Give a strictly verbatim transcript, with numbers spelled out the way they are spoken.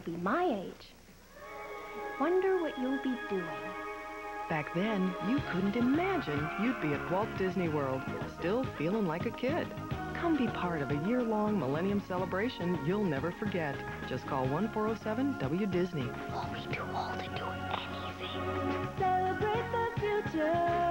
be my age. I wonder what you'll be doing. Back then, you couldn't imagine you'd be at Walt Disney World, still feeling like a kid. Come be part of a year-long Millennium Celebration you'll never forget. Just call one four oh seven W Disney. We'll be too old to do anything. Celebrate the future.